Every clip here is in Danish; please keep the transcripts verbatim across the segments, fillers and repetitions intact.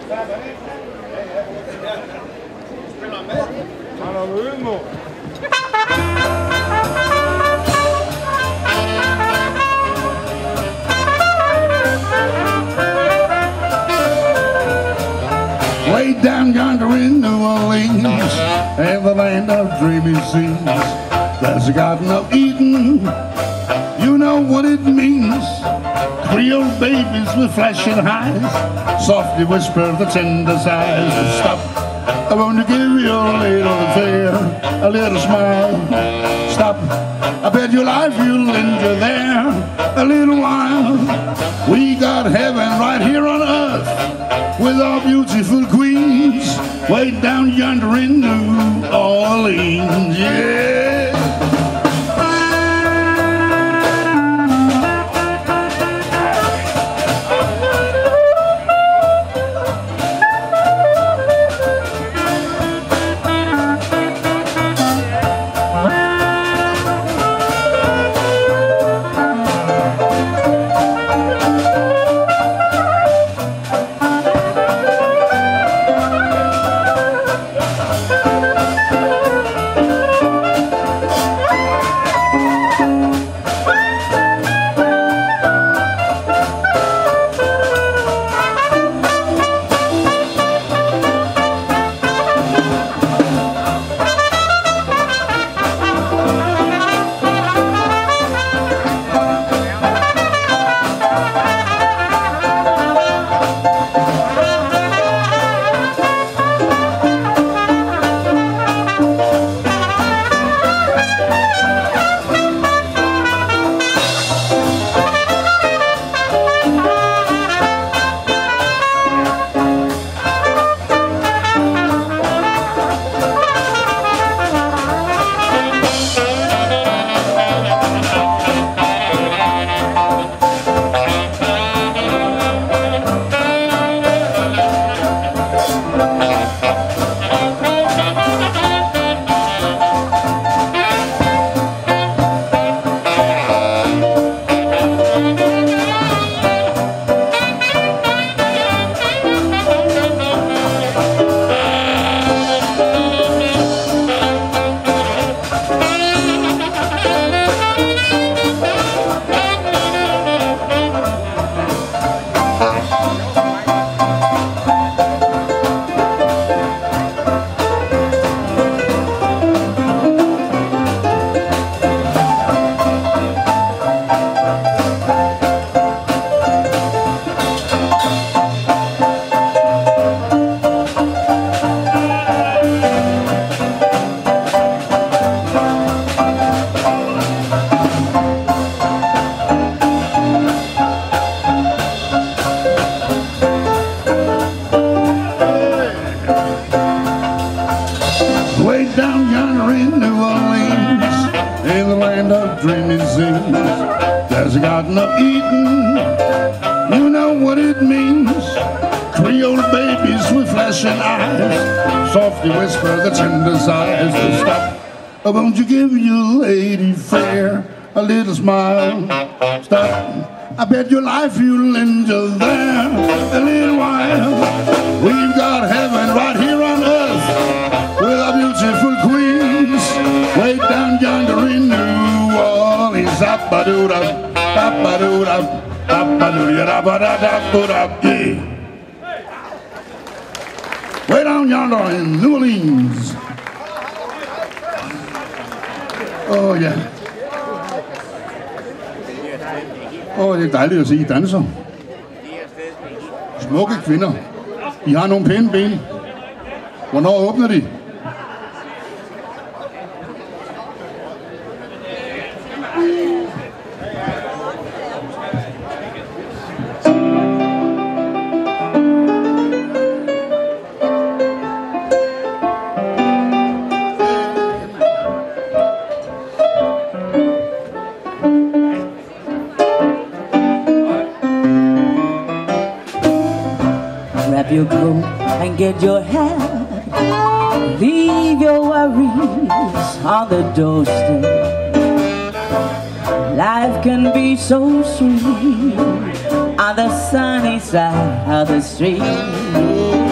Way down yonder in New Orleans, in the land of dreamy scenes, there's a garden of Eden. You know what it means. Creole babies with flashing eyes, softly whisper the tender sighs. Stop, I want to give you a little affair, a little smile. Stop, I bet your life you'll linger there a little while. We got heaven right here on earth with our beautiful queens, way down yonder in New Orleans, yeah. Down yonder in New Orleans, in the land of dreaming scenes, there's a garden of Eden. You know what it means. Creole babies with flashing eyes, softly whisper the tender sighs. Stop, oh, won't you give your lady fair a little smile? Stop, I bet your life you'll linger there a little while. We've got heaven right here on earth with our beautiful queens, way down yonder in New Orleans. Up-a-doo-da, up-a-doo-da, up-a-doo-da-da-da-da-da-da, yeah. Way down yonder in New Orleans. Oh ja. Åh, oh, det er dejligt at se, I danser. Smukke kvinder. I har nogle pæne ben. Hvornår åbner de? Grab your coat and get your hat. Leave your worries on the doorstep. Life can be so sweet on the sunny side of the street.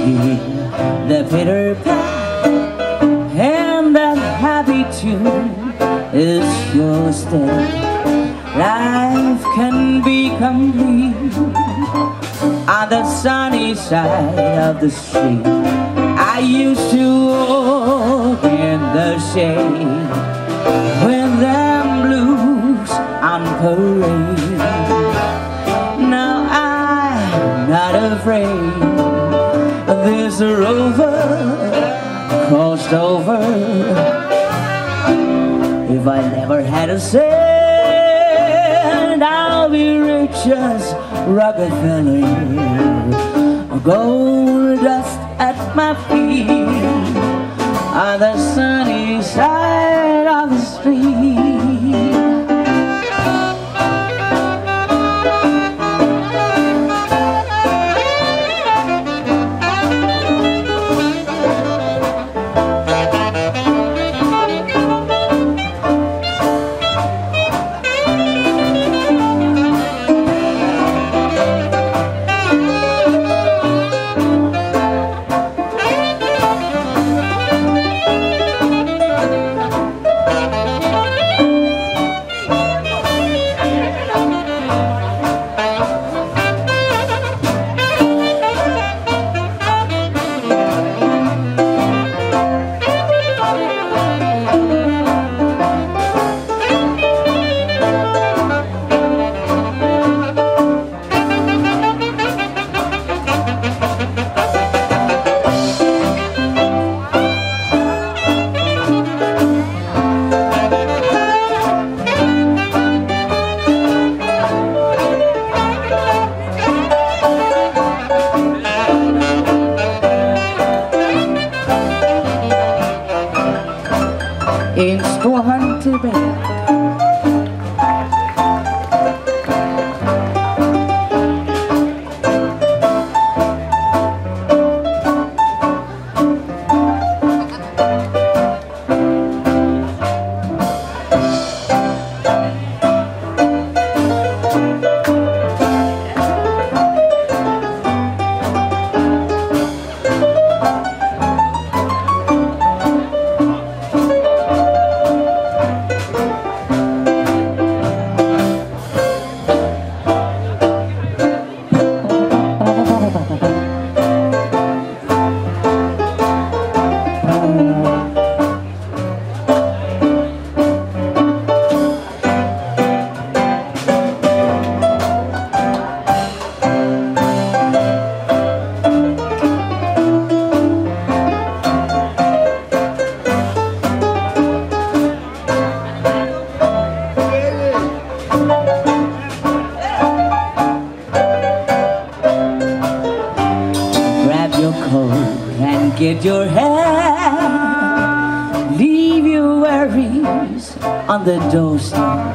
hear the pitter pat, and that happy tune is your step. Life can be complete on the sunny side of the street. I used to walk in the shade with them blues on parade. Now I'm not afraid. This rover crossed over. If I never had a cent, I'll be rich as Rockefeller. Gold dust at my feet on the sunny side of the street. En stor hånd tilbage. And get your hand, leave your worries on the doorstep.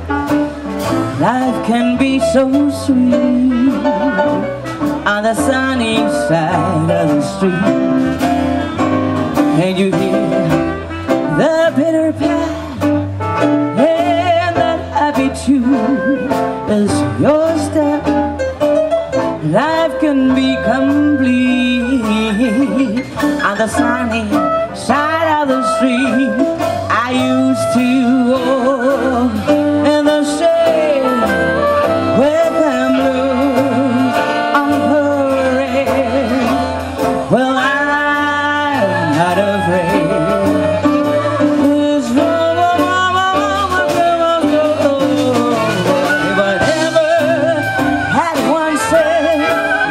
Life can be so sweet on the sunny side of the street. And you hear the pitter pat, and that happy tune is your step. Life can be complete on the sunny side of the street. I used to walk in the shade with them blues on parade. Well, I'm not afraid. This rubber, rubber, rubber, rubber, if I ever had one cent,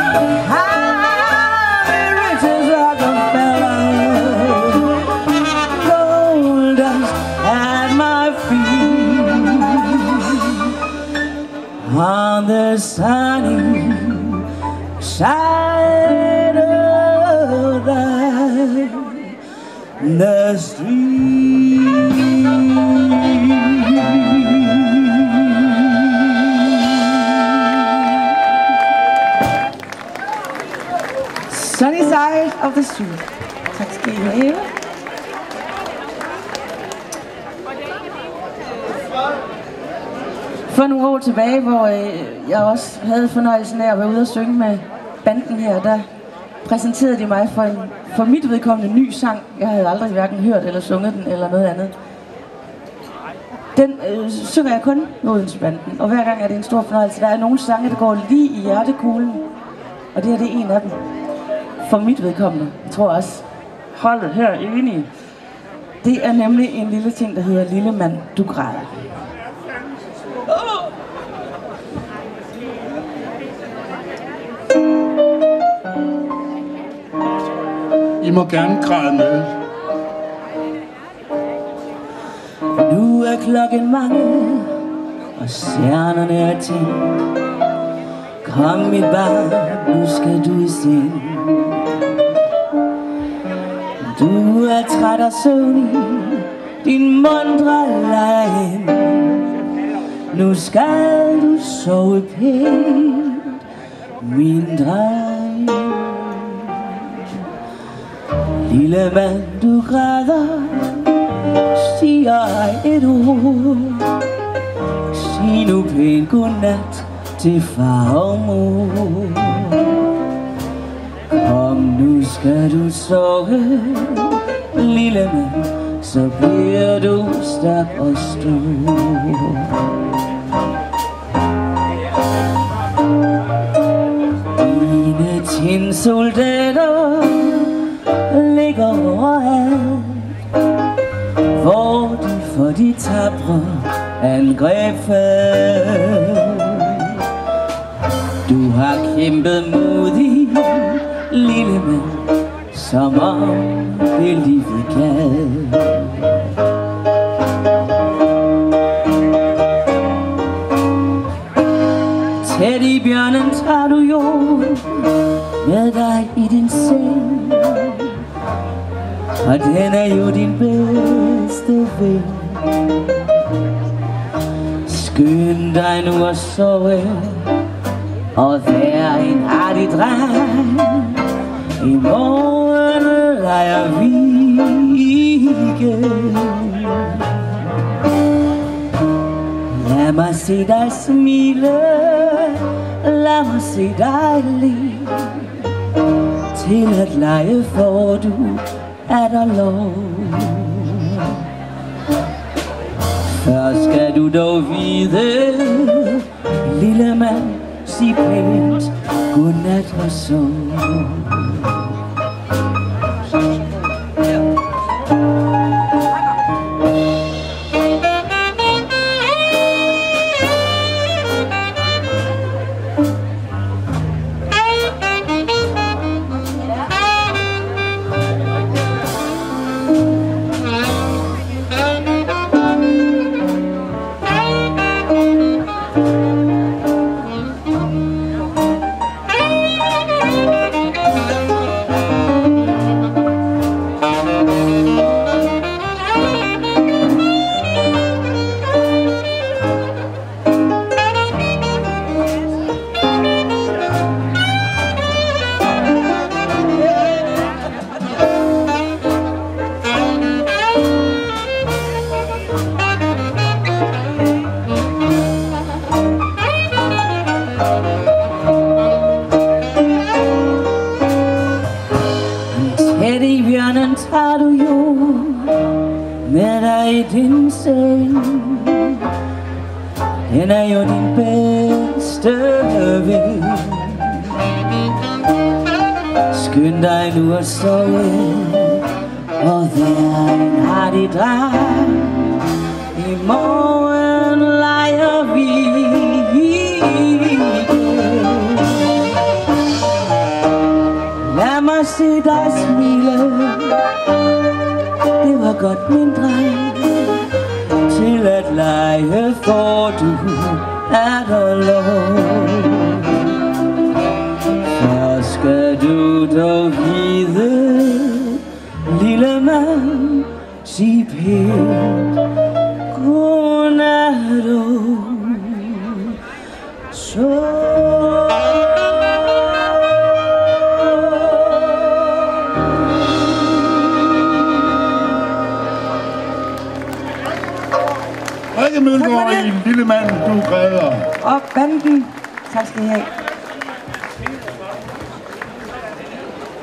I'd be rich as Rockefeller. Gold dust at my feet on the sunny side of the, the street. Sunny side of the street. Tak skal I have. For nogle år tilbage, hvor jeg også havde fornøjelsen af at være ude og synge med banden her, der præsenterede de mig for en, for mit vedkommende, ny sang. Jeg havde aldrig hverken hørt eller sunget den eller noget andet. Den øh, synger jeg kun med Odense-banden, og hver gang er det en stor fornøjelse. Der er nogle sange, der går lige i hjertekuglen, og det her det er en af dem. For mit vedkommende. Jeg tror også, holdet her er enige. Det er nemlig en lille ting, der hedder Lille mand, du græder. I må gerne græde med. Nu er klokken mange, og stjernerne er tændt. Kom mit barn, nu skal du i seng. Du er træt og søvnig, din mundre leger hen. Nu skal du sove pænt, min dreng. Lille mand, du græder, siger et ord. Sig nu pænt godnat til far og mor. Kom, nu skal du sove, lille mand, så bliver du stærk og stor. Dine tinsoldater ligger overalt, hvor de for de tabre angreb faldt. Du har kæmpet modigt, lille mand, som om det livet kan. Teddybjørnen tager du jo med dig i din seng, og den er jo din bedste ven. Skynd dig nu at sove og vær en artig dreng. I morgen leger vi igen. Lad mig se dig smile, lad mig se dig le. Til at lege får du er der lov. Først skal du dog vide, lille mand, sig pænt godnat og sov. Teddybjørnen tager du jo med dig i din seng. Den er jo din bedste ven. Skynd dig nu at sove og vær en artig dreng. I morgen leger vi igen. Lad mig se dig smile, det var godt min dreng. Til at lege får du er der lov. Først skal du dog vide, lille mand, sig pænt godnat og sov. Rikke Mølgaard i Lille mand, du græder. Og banden. Tak skal I have.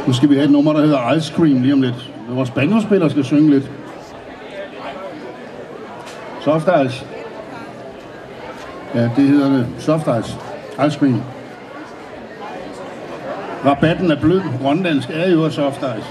Nu skal vi have et nummer, der hedder Ice Cream lige om lidt. Vores banjospiller skal synge lidt. Soft Ice. Ja, det hedder det. Soft Ice. Ice Cream. Rabatten er blød. Grønlandsk er jo Soft Ice.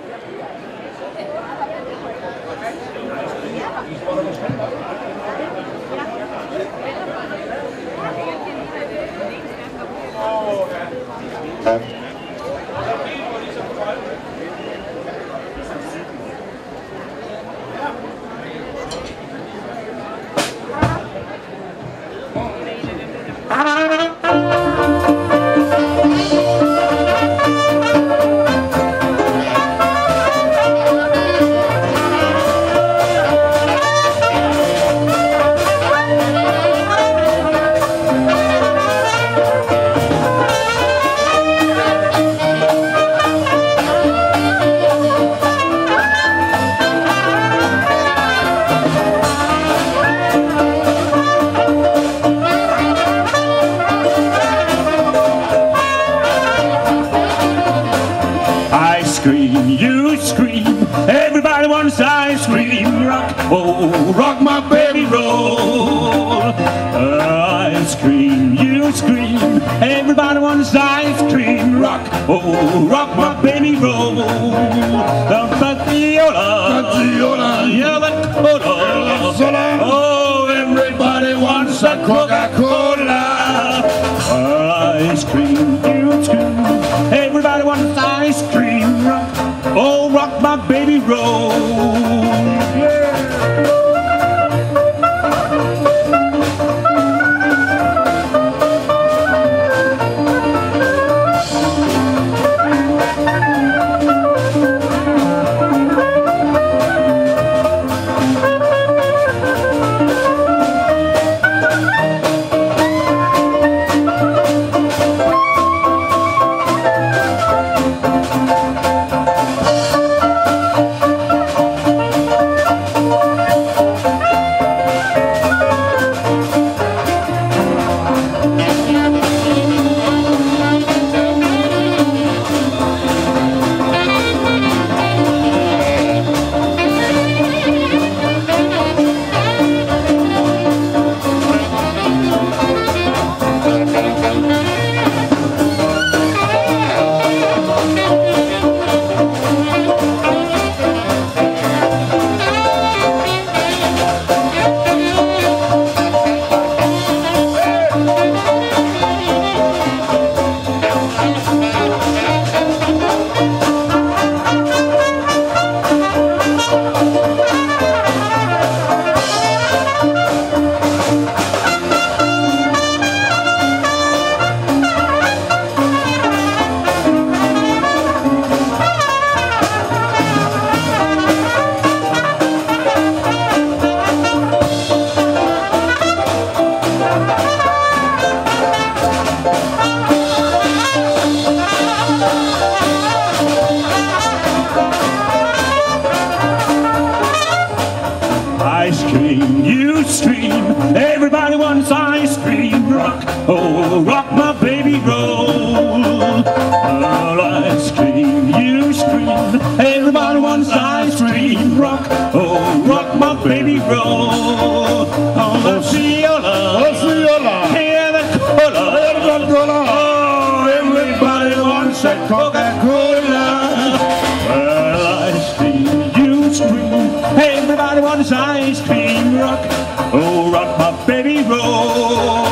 You scream, everybody wants ice cream. Rock, oh, rock my baby, roll. Uh, ice cream, you scream, everybody wants ice cream. Rock, oh, rock my baby, roll. The Batiola, yeah, the cola. Oh, everybody wants a Coca-Cola. Ice cream, you scream, everybody wants ice cream. Rock, oh, rock my baby, roll. Yeah. Ice cream, you scream, everybody wants ice cream. Rock, oh, rock my baby, roll. Oh, ice cream, you scream, everybody wants ice cream. Rock, oh, rock my baby, roll. Oh, the viola, the viola, hear the cola, hear the cola. Oh, everybody wants a Coca-Cola. Well, ice cream, you scream, everybody wants ice cream. Rock, oh, rock my baby, roll.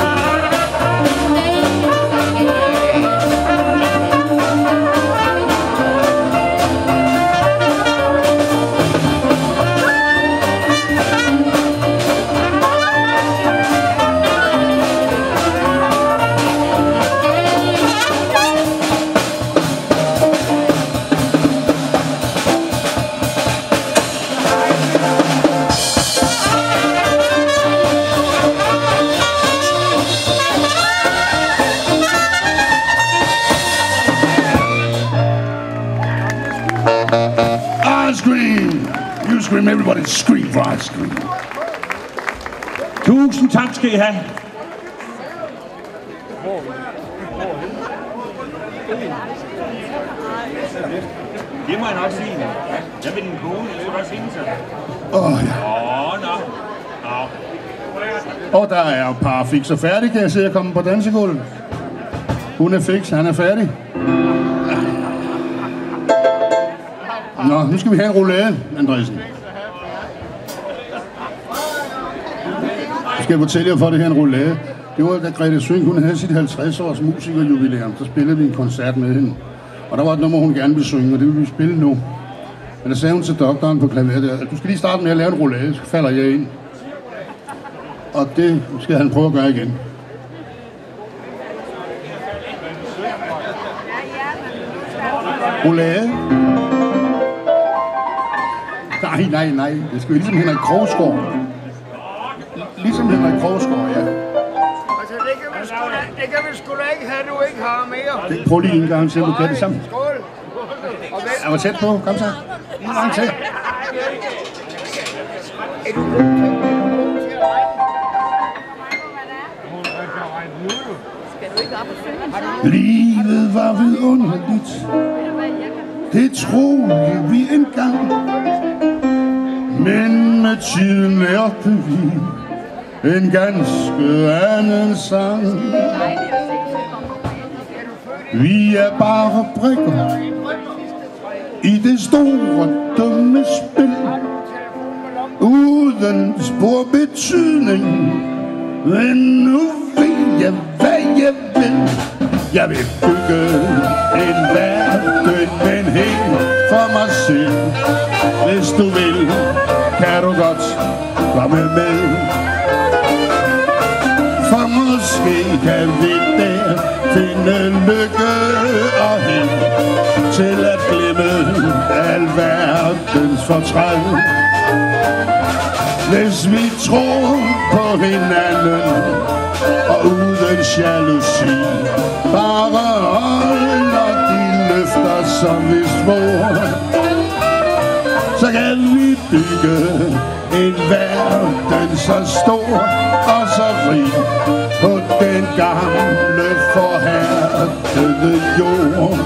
Ice cream! You scream, everybody scream for ice cream. Tusind tak skal I have. Det må jeg nok sige. Jeg vil den kone, jeg vil også hende så. Åh, oh, ja. Åh, oh, nå. No. Og der er par fix og færdig, kan jeg se, at komme på dansegulvet. Hun er fix, han er færdig. Nå, nu skal vi have en roulade, Andresen. Nu skal jeg fortælle jer for det her en roulade. Det var da Grete Sønck, hun havde sit halvtreds års musikerjubilæum. Så spillede vi en koncert med hende. Og der var et nummer, hun gerne ville synge, og det vil vi spille nu. Men der sagde hun til doktoren på klaveret der, du skal lige starte med at lave en roulade, så falder jeg ind. Og det skal han prøve at gøre igen. Roulade. Nej, nej, nej. Det skal jo ligesom Henrik Krogsgaard. Ligesom Henrik Krogsgaard, ja. Altså, det kan vi sgu da, det kan vi sgu da ikke have, du ikke har mere. Det, prøv lige en gang til, at du kan det sammen. Skål. Og vent. Jeg var tæt på. Kom så. En gang til. Er du god til at regne? Livet var vidunderligt. Det troede vi engang. Men med tiden lærte vi en ganske anden sang. Vi er bare brikker i det store dumme spil, uden spor betydning. Men nu ved jeg, hvad jeg vil. Jeg vil bygge en verden, men helt for mig selv. Hvis du vil, kan du godt komme med. For måske kan vi der finde lykke og held til at glemme alverdens fortræd. Hvis vi tror på hinanden og uden jalousi bare holder de løfter, som vi svor, så kan vi bygge en verden så stor og så rig på den gamle forhærdede jord.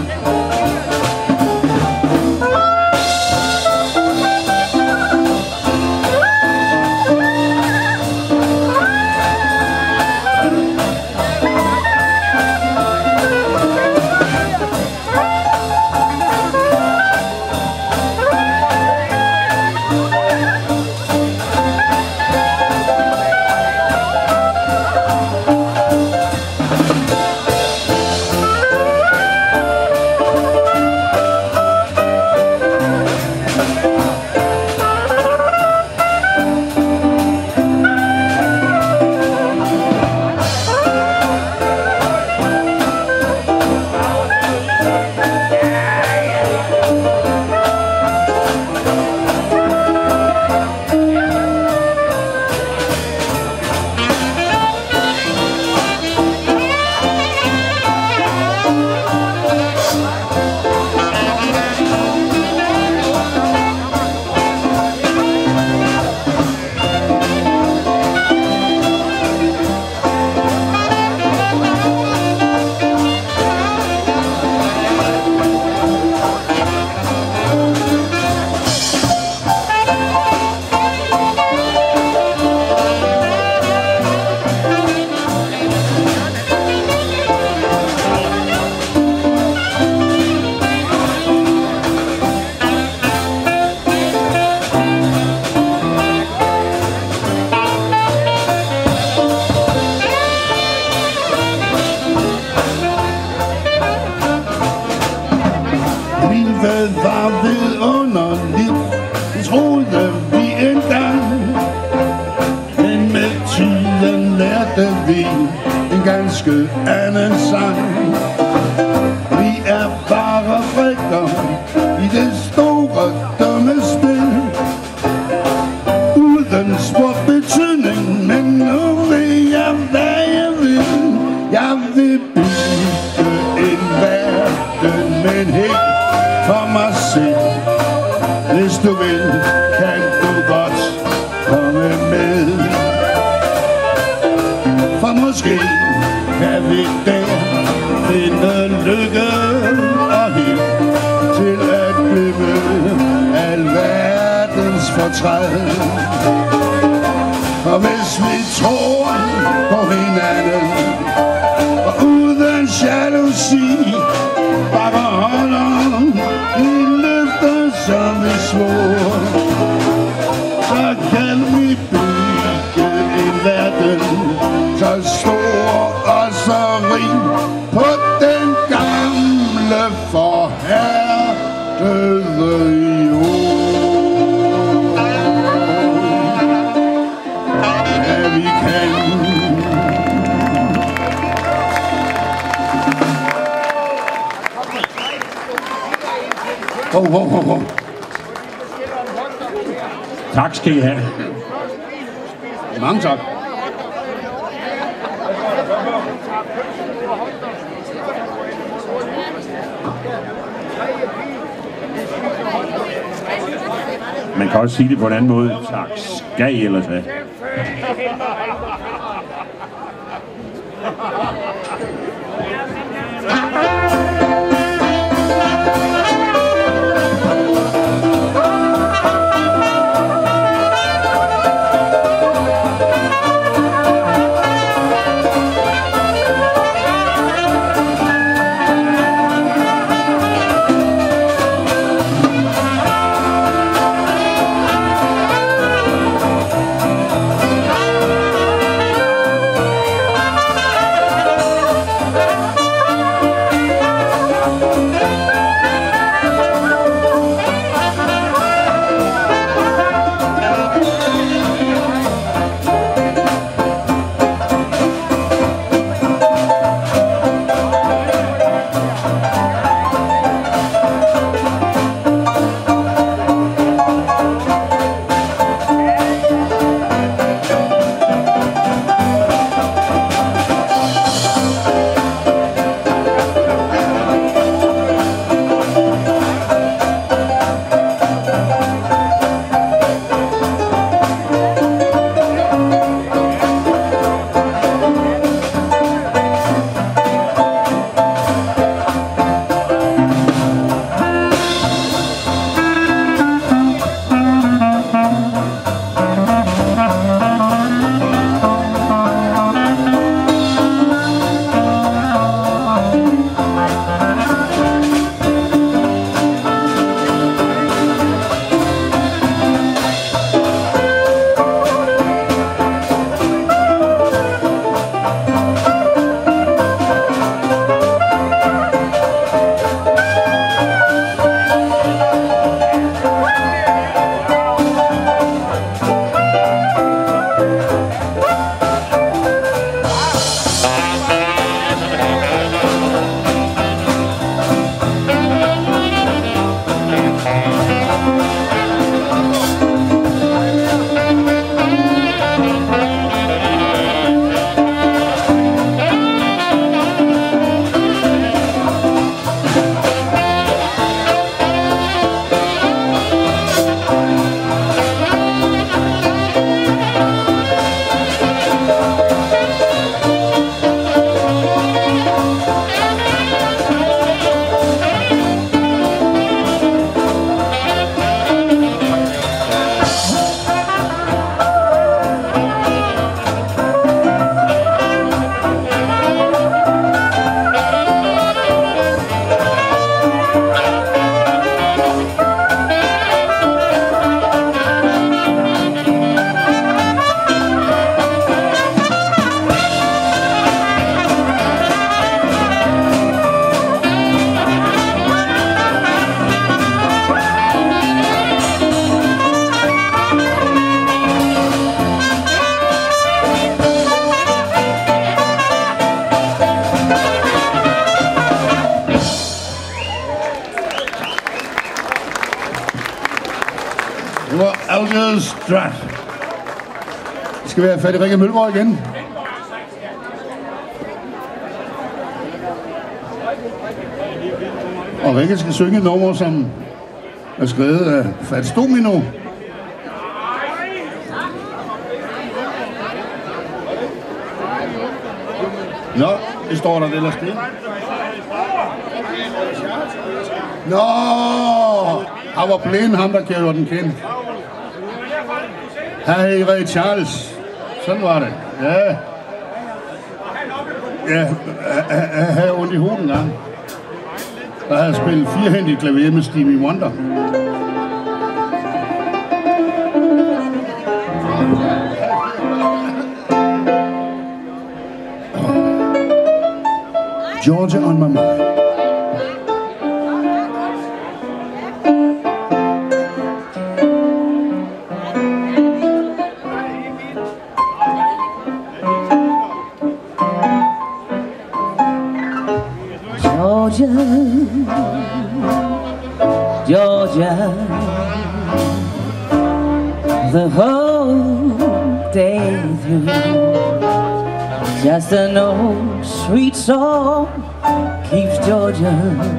Livet var vidunderligt, det troede vi engang. Men med tiden lærte vi en ganske anden sang. Vi er bare brikker i det store dumme spil, uden spor betydning, men nu ved jeg, hvad jeg vil. Jeg vil bygge en verden, men helt for mig selv. Hvis du vil, kan du godt komme med. For måske kan vi der finde lykke fortræd. Og hvis vi tror på hinanden, og uden jalousi, bare holder i løfter som vi svor, så kan vi bygge en verden så stor og så rig på den gamle forhærdede jord. Ja, vi kan. Oh, oh, oh, oh. Tak skal I have. Mange tak. Man kan også sige det på en anden måde. Tak skal I ellers have. Det var Algiers Strat. Skal vi have fat i Rikke Mølgaard igen? Og Rikke skal synge et nummer, som er skrevet af Fats Domino. Nå, det står der ellers det. Nå, han var blind, ham der gjorde den kendt. Hej, Ray Charles. Sådan var det. Ja. Ja, jeg havde ondt i hovedet en gang. Der havde jeg spillet firehændigt klaver med Stevie Wonder. Georgia on my mind. Georgia, Georgia, the whole day through, just an old sweet song keeps Georgia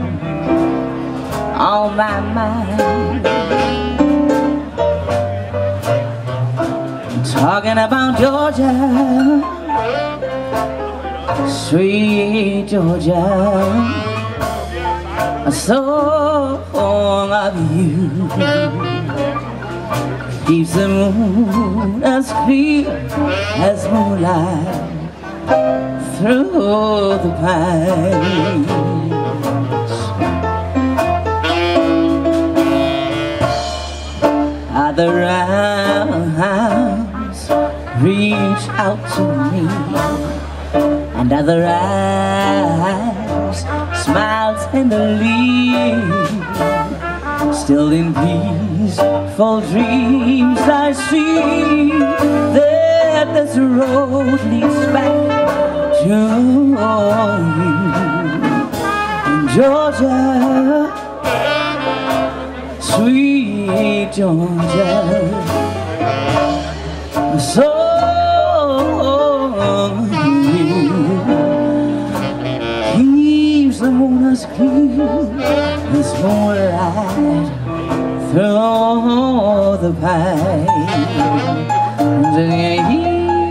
on my mind. Talking about Georgia, sweet Georgia, a song of you keeps the moon as clear as moonlight through the pines. Other arms reach out to me, and other eyes smile tenderly. Still in peaceful dreams I see that this road leads back to you. In Georgia, sweet Georgia, so keeps the moon as clear as moonlight through the pines.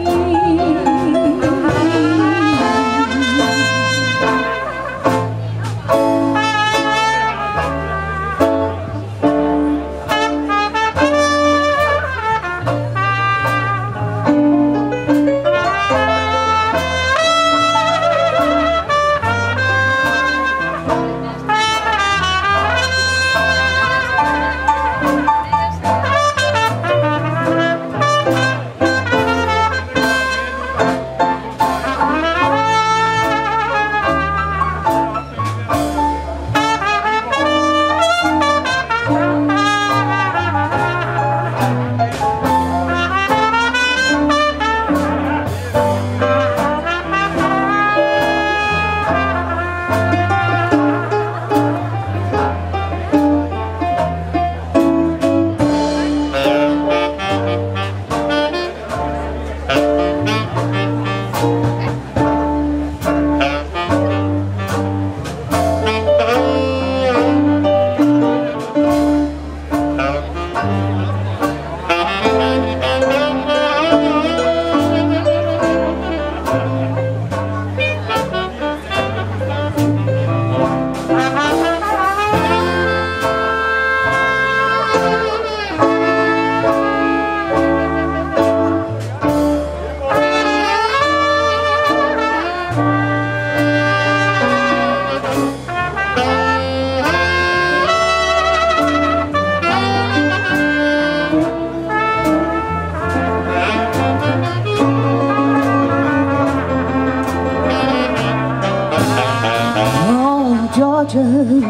Georgia,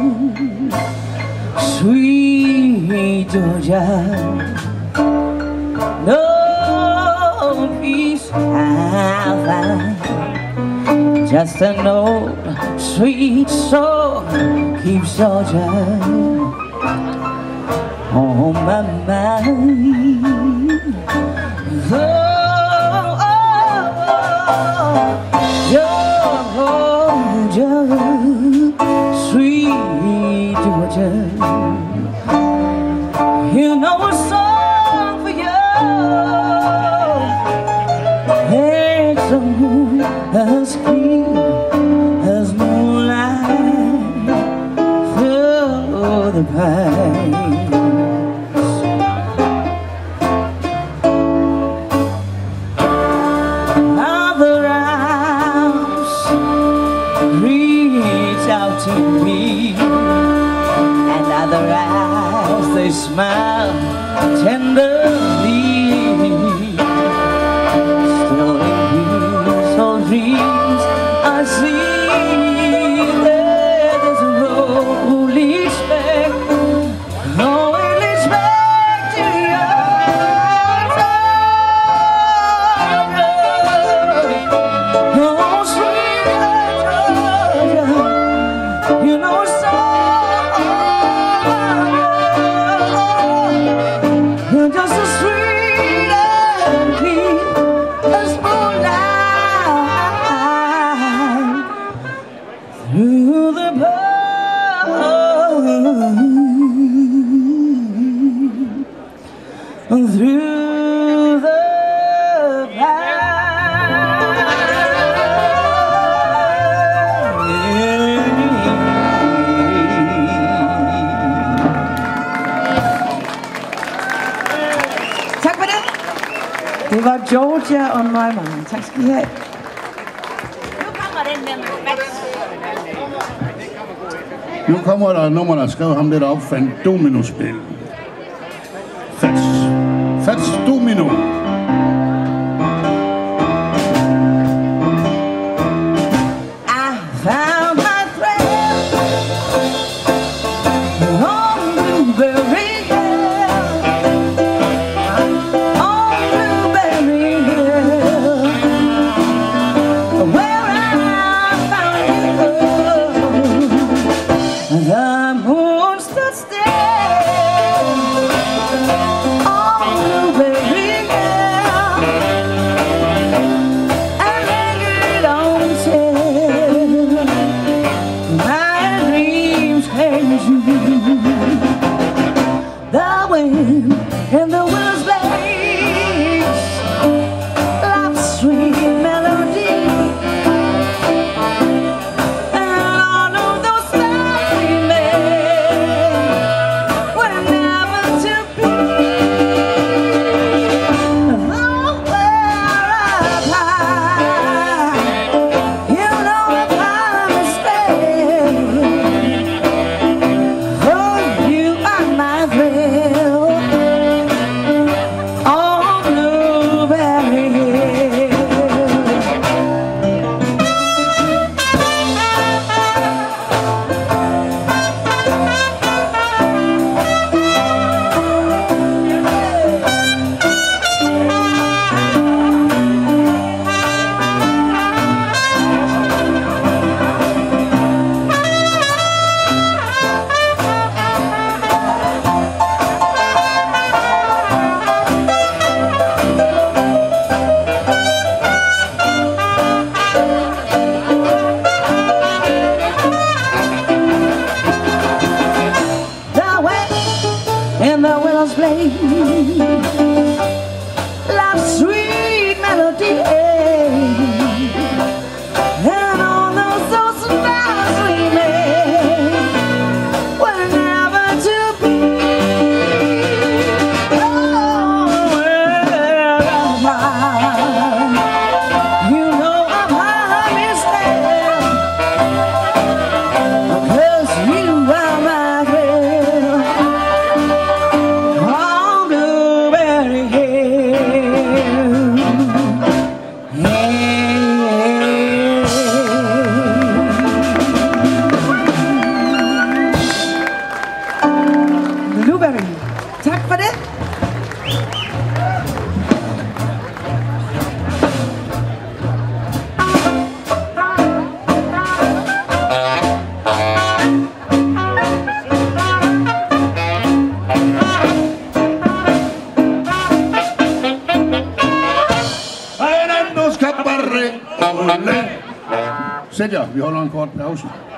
sweet Georgia, no peace I'll find. Just an old sweet song keeps Georgia on my mind. Oh, oh, oh, Georgia, sweet Georgia, you know a song for you. It's a moon as clear as moonlight through the pines. they smile tenderly. Still in peaceful dreams I see that there's a road who leads back, oh, it leads back to your Georgia. Oh, sweet Georgia, you know so. You're just as sweet and clean as moonlight through the pine, through the Tak for det. Det var Georgia og Neumann. Tak skal I have. Nu kommer den der med Nu kommer der et nummer, der skrev ham lidt op, fandt dominospil. Fats. Fats domino. I found my thread on Blueberry Hill, on Blueberry Hill, where I found you. The moon stood still on Blueberry Hill and lingered until my dreams came true. The wind and the willows blaze life's sweet melody, and all of those stars we made were never to be. Though we're apart, you know if I'm a mistake, oh, you are my thrill on Blueberry Hill. The wind and the willows play life's sweet melody, and all those those vows we made were never to be. Oh, we're apart. You know I'm a mistake, 'cause you are my thrill on Blueberry Hill. Blueberry. Tak for det. Fernando Scaparre. Sæt jer, vi holder en kort pause.